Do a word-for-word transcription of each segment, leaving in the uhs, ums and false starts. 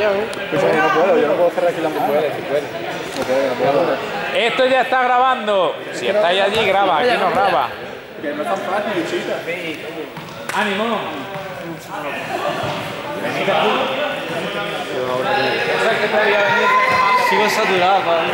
Escucha, yo no puedo, yo no puedo cerrar aquí la puerta. Puede, si puede. No puede, no puedo. Esto ya está grabando. Si estáis allí, graba. Aquí no graba. Que no es tan fácil, chica. ¡Ánimo! Venid aquí. Eso es que te había venido. Sigo saturado, padre.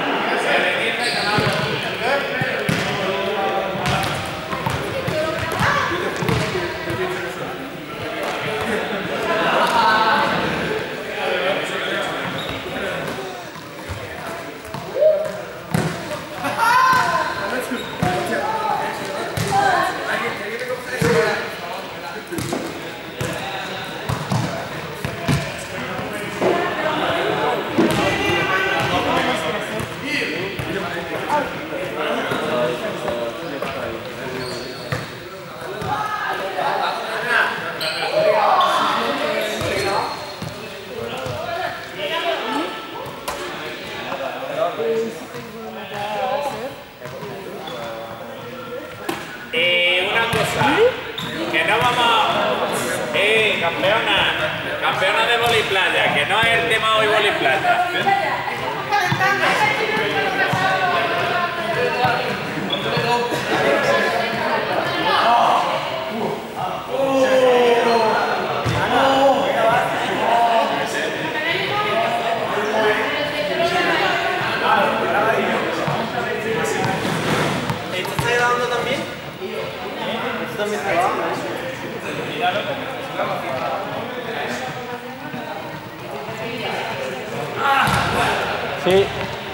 Eh, una cosa, que no vamos... Eh, campeona, campeona de voliplaya, que no es el tema hoy voliplaya. ¿Esto está grabando también? ¿Esto también está grabando? Sí.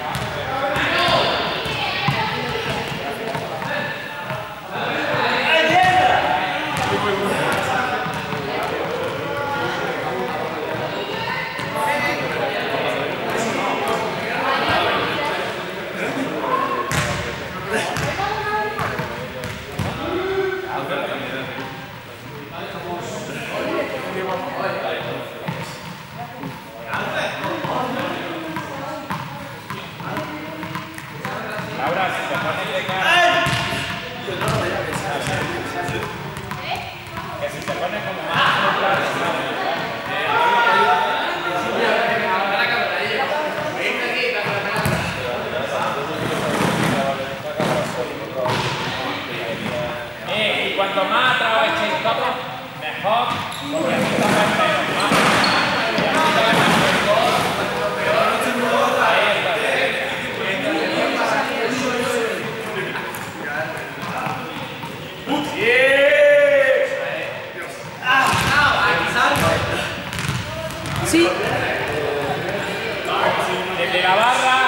Ahora, si te pones de cara... Que si te pones como más... Eh, y cuanto más atrás echéis todo, mejor, porque así está menos más. Sí. Desde la barra.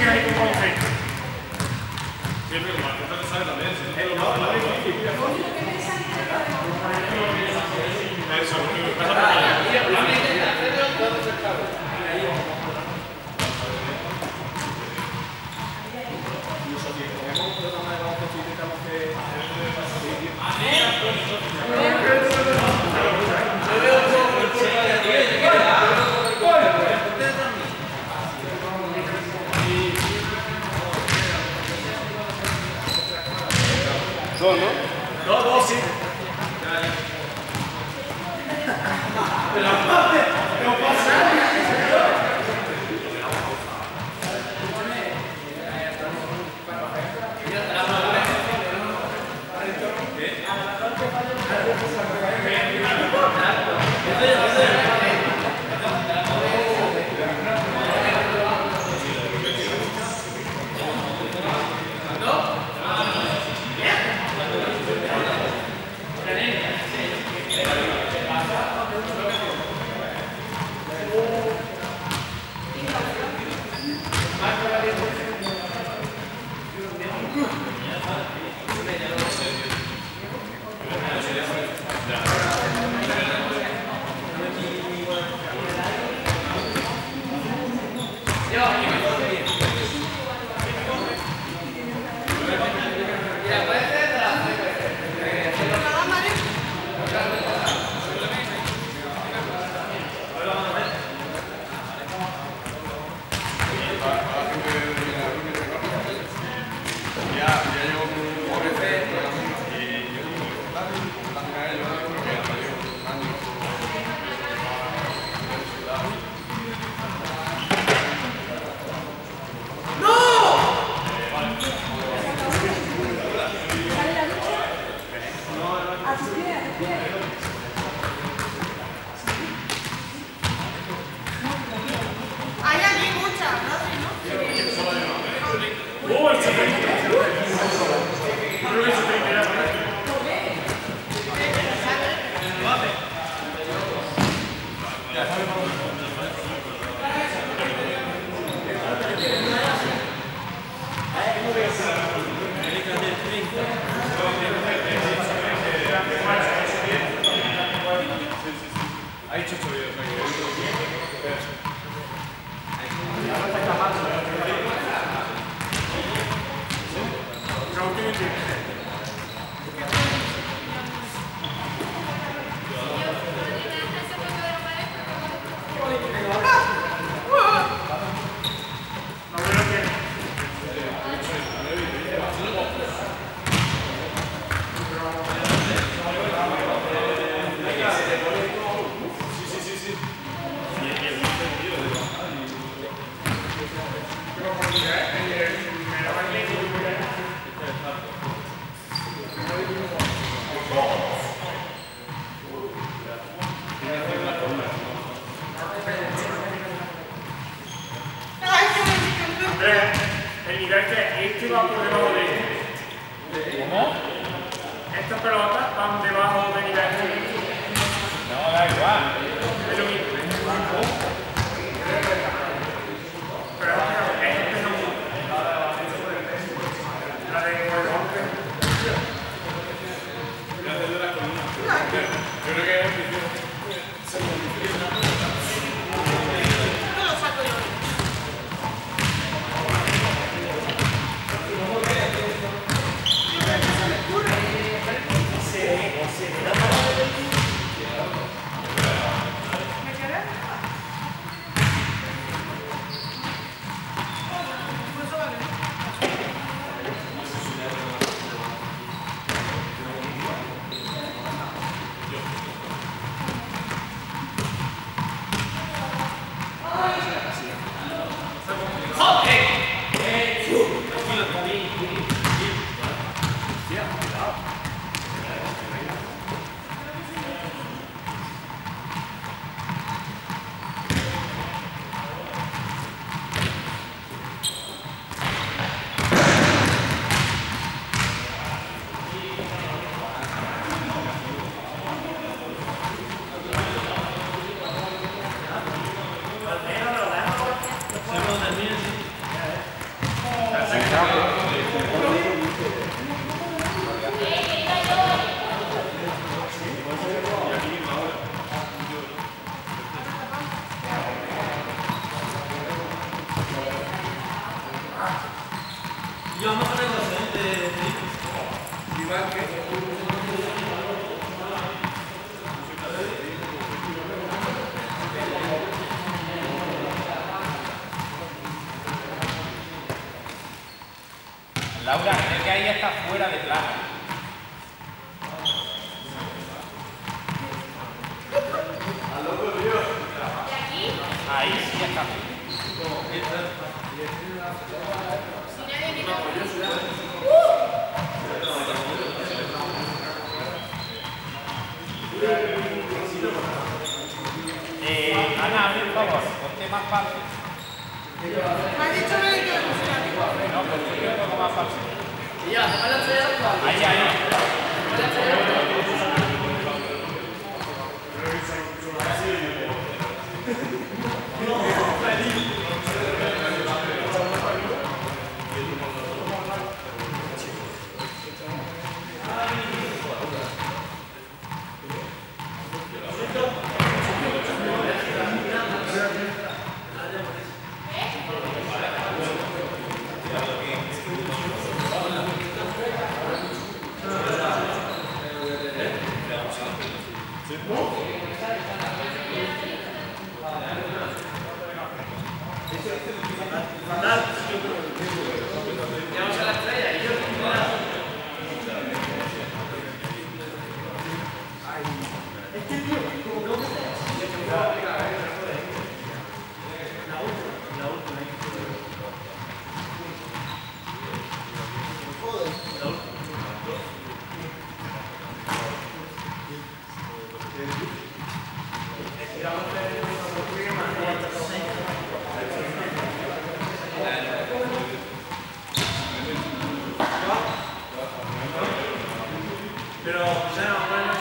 México con C. Siempre lo más importante sabe también. Dos, ¿no? Dos, dos, sí. Hay aquí muchas, ¿no? ¡Oh, el setenta! Creo que el setenta era correcto. Ha hecho ocho videos aquí. Andrés, el nivel que este va por debajo de este. ¿Cómo? Estas pelotas van debajo de nivel este. No, da igual. Es lo mismo. Pero este no. La de golpe. Yo creo que es No lo saco yo. Se, se, Yo vamos a negociar de... Igual que... Laura, creo que ahí está fuera de plano. Ahí sí está. Eh, Ana, hazme un favor, ponte más fácil. Me has dicho que hay que buscar. No, ponte un poco más fácil. Ya, te van a hacer... Ahí, ahí. Pero, o sea, bueno,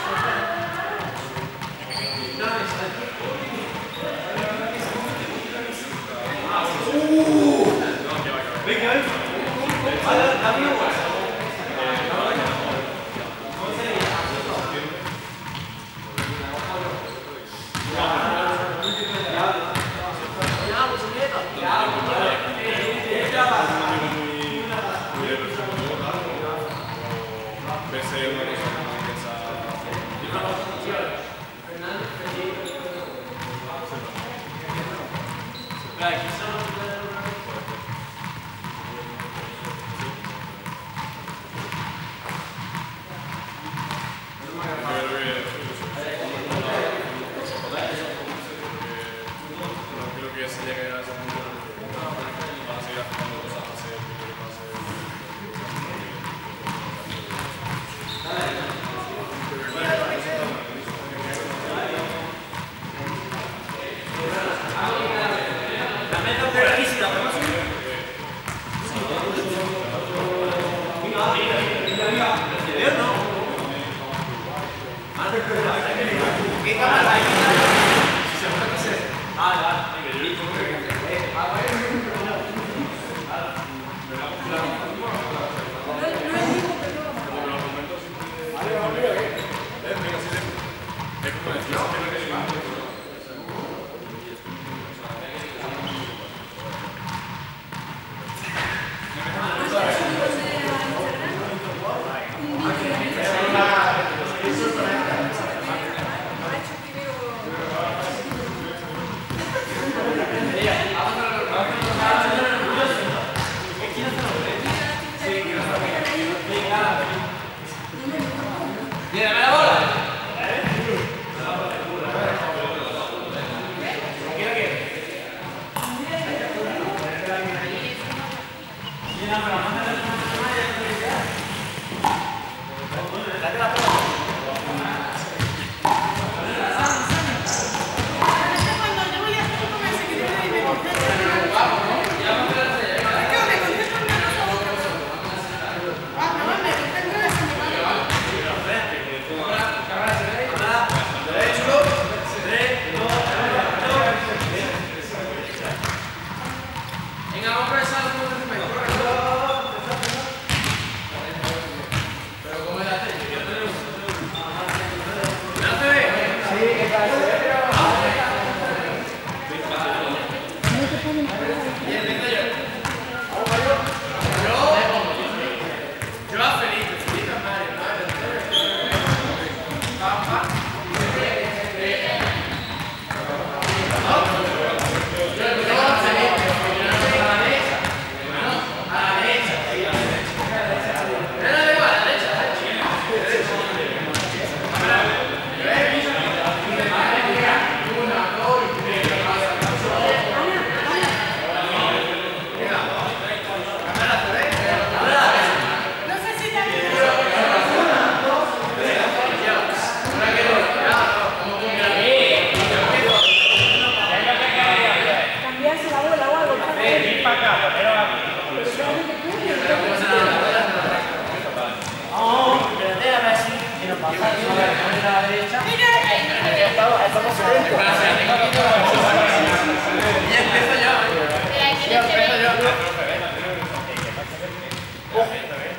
venga, vamos a empezar.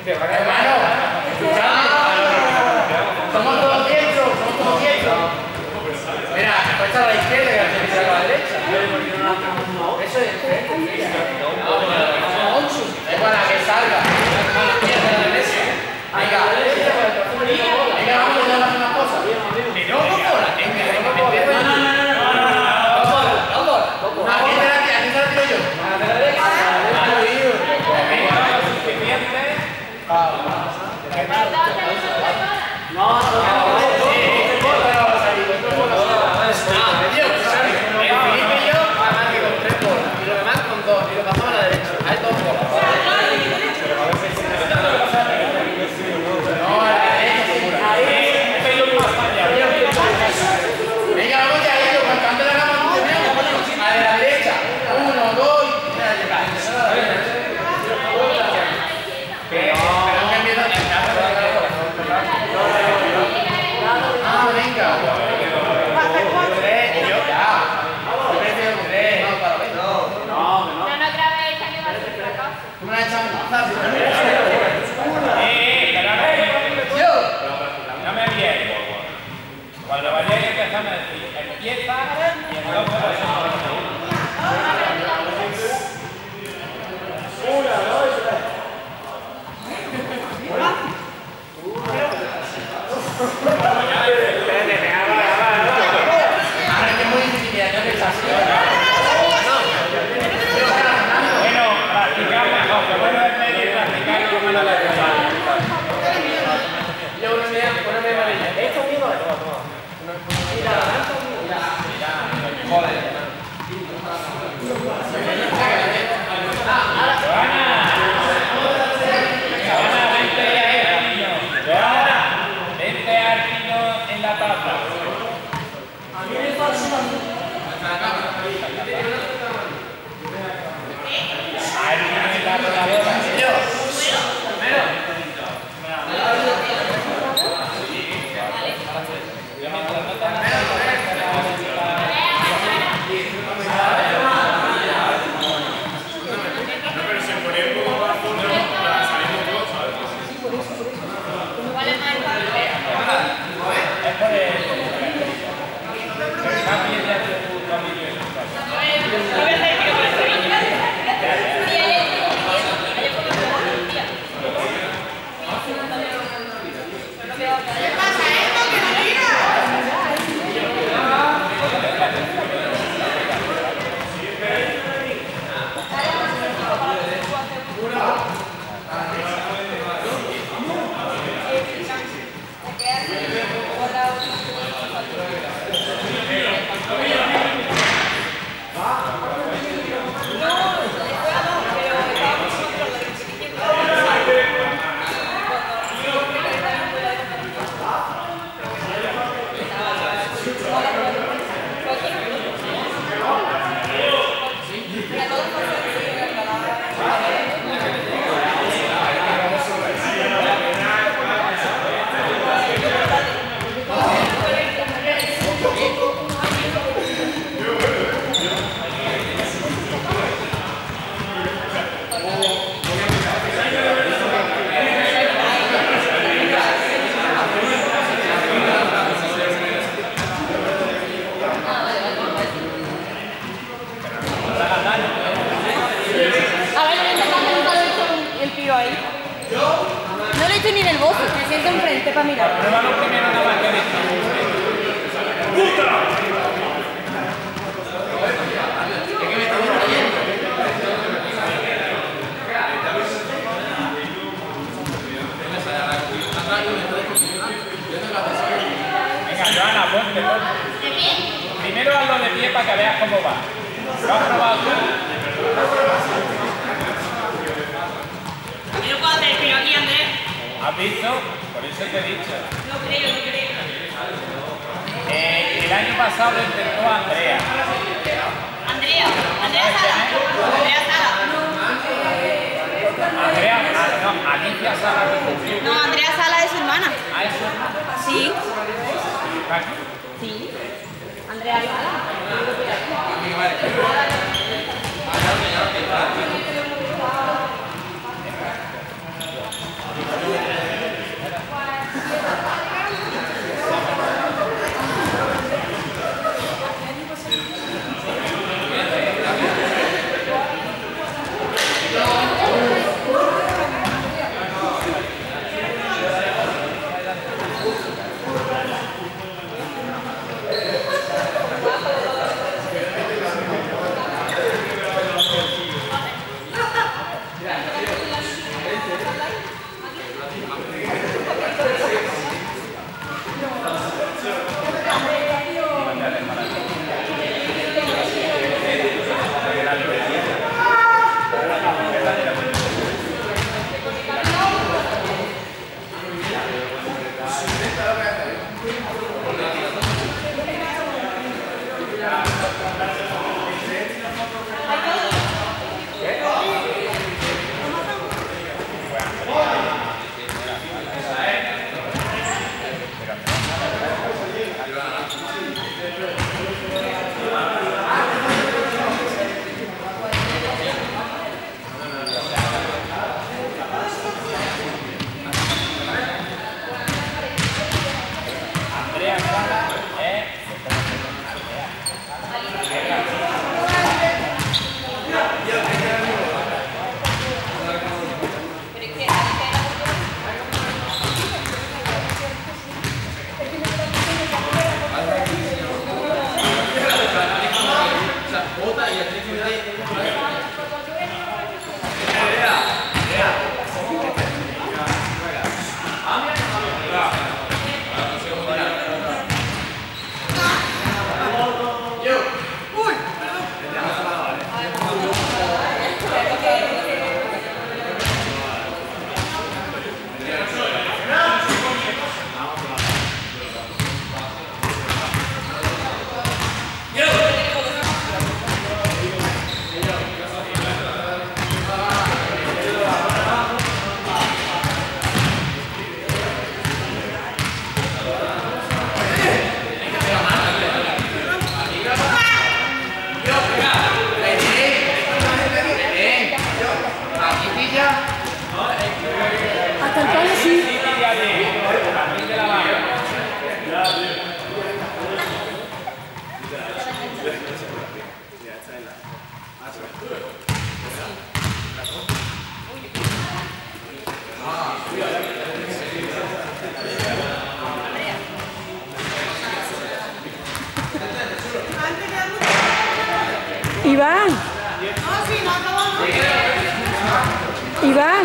Hermano, escuchadme. Somos todos diestros, somos todos diestros. Mira, cuesta a la izquierda y a la derecha. Eso es diferente. Es para que salga. Venga, venga, vamos a hacer las mismas cosas. No, no, no, no, no, no, aquí te la tiro, aquí te la tiro yo. No, no, no. Cuando vayáis empezando a decir, empieza y entonces una, dos, tres. Bueno, practicamos, aunque bueno es medio y practicar como la de No le estoy ni en el bozo, me siento enfrente para mirar. Pruébalo primero nada más que venga, Joana, ponte, ponte. Primero hazlo de pie para que veas cómo va. ¿Lo has probado tú? Yo no puedo hacer el pino aquí, Andrés. ¿Has visto? Por eso te he dicho. No creo, no creo. Eh, el año pasado lo intentó Andrea. Andrea, Andrea Sala. Andrea Sala. Andrea, ah, no, Alicia Sala. No, Andrea Sala es su hermana. Ah, ¿es su hermana? Sí. ¿Aquí? Sí. Andrea Sala. Iván.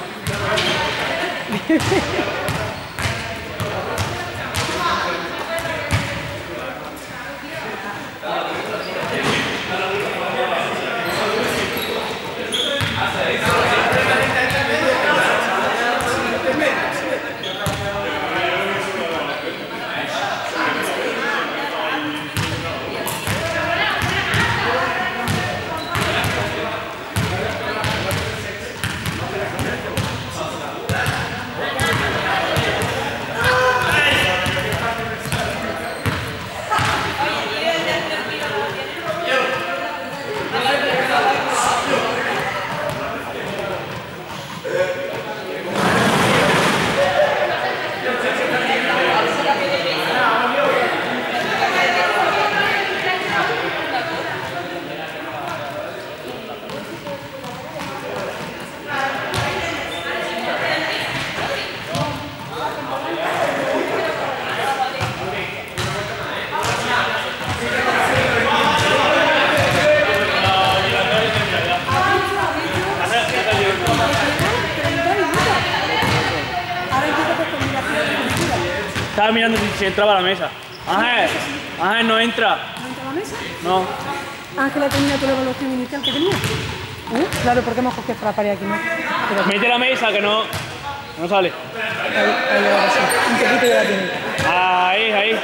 Estaba mirando si, si entraba a la mesa. Ángel, Ángel no entra. ¿No entra a la mesa? No. Ángel ha terminado la evaluación inicial que tenía. ¿Eh? Claro, porque hemos cogido esta pared aquí, ¿no? Pero... Mete la mesa que no, no sale. Ahí, ahí, ahora sí. Un poquito ya la tiene. Ahí, ahí.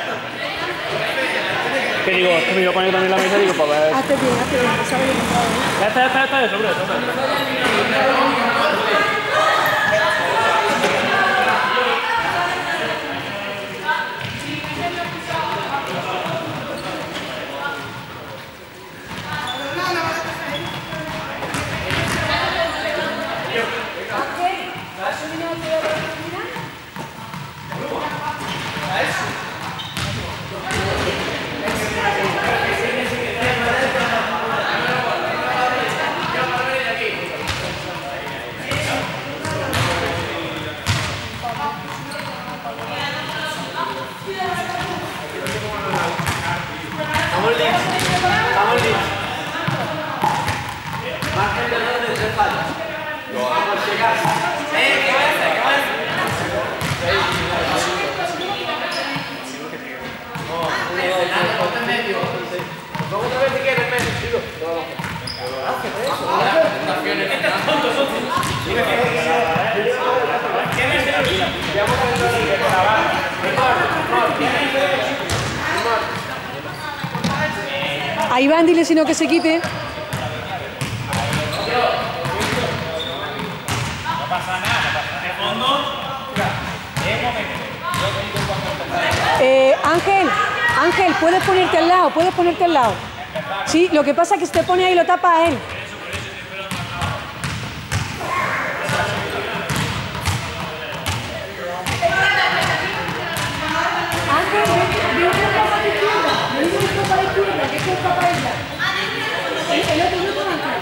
¿Qué digo? Es que me iba a poner también la mesa y digo, para ver. Hazte bien, hazte bien, que sabe de comprado, ¿eh? Ya está, ya está, ya está, de sobre, de sobre. A Iván dile si no que se quite. No pasa nada, no pasa nada. De fondo. Eh, Ángel, Ángel, puedes ponerte al lado, puedes ponerte al lado. Sí, lo que pasa es que si te pone ahí lo tapa a él. Ángel, ven un poco para la izquierda, ven un poco para la izquierda, que es un poco para ella. El otro grupo no entra.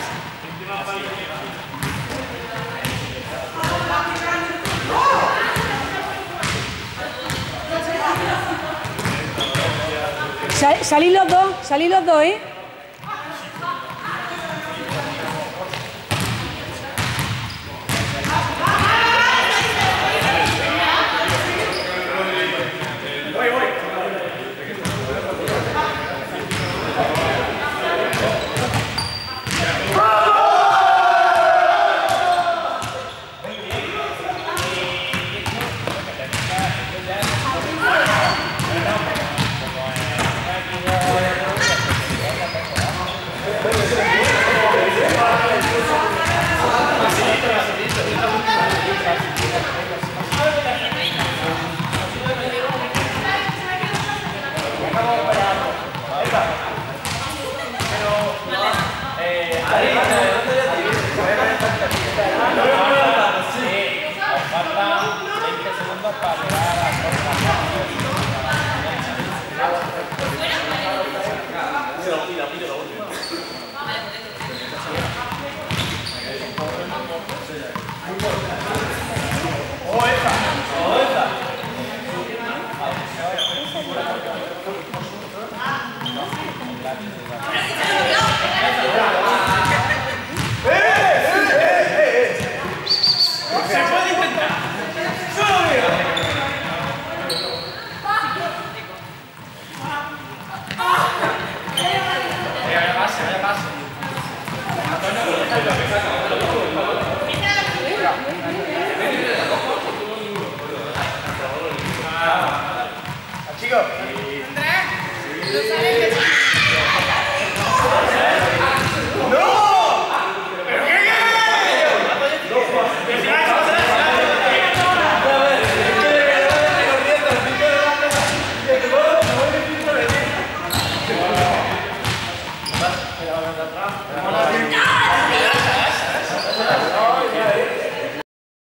Sal, salid los dos, salid los dos, ¿eh? Chicos. Andrés, ¿lo sabes?